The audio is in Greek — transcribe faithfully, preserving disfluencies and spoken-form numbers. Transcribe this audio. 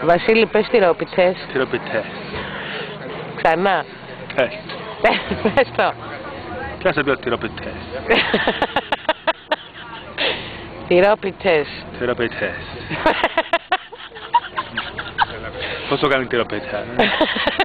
Βασίλη, πες τυρόπιτες. Τυρόπιτες. Ξανά. Πες. Πες το. Τι να σε πει τυρόπιτες. Τυρόπιτες. Τυρόπιτες. Πώς το κάνει τυρόπιτες.